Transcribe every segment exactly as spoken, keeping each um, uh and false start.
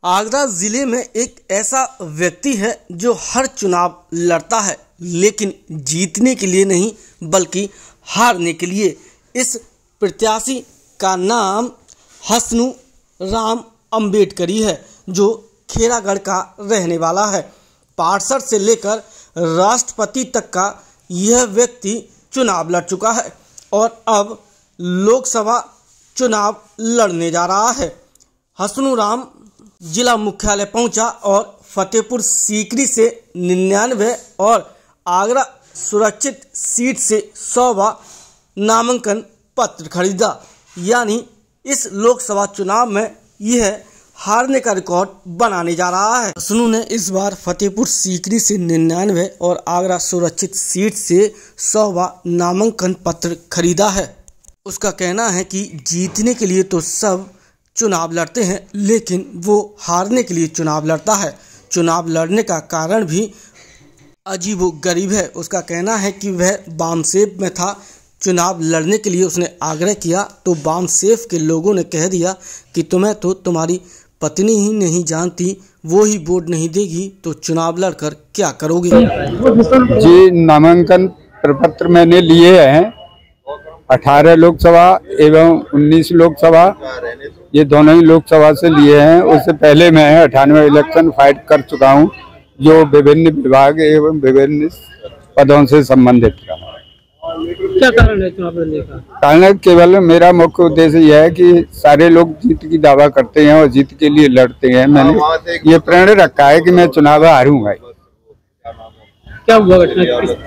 आगरा जिले में एक ऐसा व्यक्ति है जो हर चुनाव लड़ता है, लेकिन जीतने के लिए नहीं बल्कि हारने के लिए। इस प्रत्याशी का नाम हसनू राम अम्बेडकरी है, जो खेरागढ़ का रहने वाला है। पार्षद से लेकर राष्ट्रपति तक का यह व्यक्ति चुनाव लड़ चुका है और अब लोकसभा चुनाव लड़ने जा रहा है। हसनू राम जिला मुख्यालय पहुंचा और फतेहपुर सीकरी से निन्यानवे और आगरा सुरक्षित सीट से सौवा नामांकन पत्र खरीदा। यानी इस लोकसभा चुनाव में यह हारने का रिकॉर्ड बनाने जा रहा है। हसनू ने इस बार फतेहपुर सीकरी से निन्यानवे और आगरा सुरक्षित सीट से सौवा नामांकन पत्र खरीदा है। उसका कहना है कि जीतने के लिए तो सब चुनाव लड़ते हैं, लेकिन वो हारने के लिए चुनाव लड़ता है। चुनाव लड़ने का कारण भी अजीबोगरीब है। उसका कहना है कि वह बामसेफ में था, चुनाव लड़ने के लिए उसने आग्रह किया तो बामसेफ के लोगों ने कह दिया कि तुम्हें तो तुम्हारी पत्नी ही नहीं जानती, वो ही वोट नहीं देगी तो चुनाव लड़कर क्या करोगे। जी, नामांकन प्रपत्र मैंने लिए हैं, अठारह लोकसभा एवं उन्नीस लोकसभा, ये दोनों ही लोकसभा से लिए हैं। उससे पहले मैं अठानवे इलेक्शन फाइट कर चुका हूं, जो विभिन्न विभाग एवं विभिन्न पदों से संबंधित रहा। क्या कारण है चुनाव लड़ने का? कारण केवल मेरा मुख्य उद्देश्य यह है कि सारे लोग जीत की दावा करते हैं और जीत के लिए लड़ते हैं। मैंने ये प्रण रखा है कि मैं चुनाव हारूंगा। क्या हुआ घटना,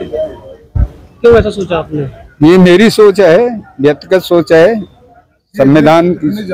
क्यों ऐसा सोचा आपने? ये मेरी सोच है, व्यक्तिगत सोच है। संविधान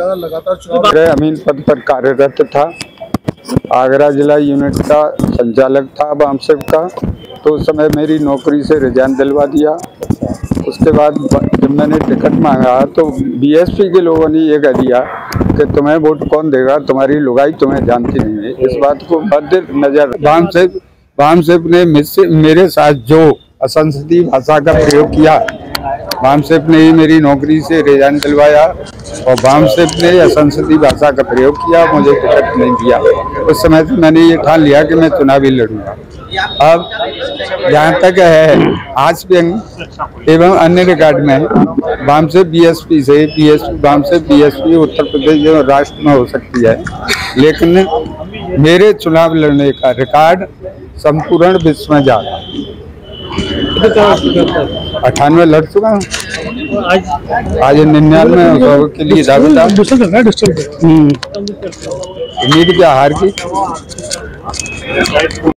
की अमीन पद पर कार्यरत था, आगरा जिला यूनिट का संचालक था बामसेफ का, तो उस समय मेरी नौकरी से रिजाइन दिलवा दिया। उसके बाद जब मैंने टिकट मांगा तो बीएसपी के लोगों ने ये कह दिया कि तुम्हें वोट कौन देगा, तुम्हारी लुगाई तुम्हें जानती नहीं है। इस बात को मद्देनजर बामसेफ बामसेफ ने मेरे साथ जो असंसदीय भाषा का प्रयोग किया, बामसेफ ने ही मेरी नौकरी से रिजाइन दिलवाया और बामसेफ ने असंसदीय भाषा का प्रयोग किया, मुझे टिकट नहीं दिया। उस समय से मैंने ये ठान लिया कि मैं चुनाव ही लड़ूंगा। अब जहाँ तक है आज व्यंग एवं अन्य रिकॉर्ड में बामसेफ बीएसपी से बीएसपी बामसेफ बीएसपी उत्तर प्रदेश एवं राष्ट्र में हो सकती है, लेकिन मेरे चुनाव लड़ने का रिकॉर्ड संपूर्ण विश्व में जा रहा है। अठानवे लड़ चुका हूँ, आज निन्यानवे के लिए दावेदार। उम्मीद क्या हार की।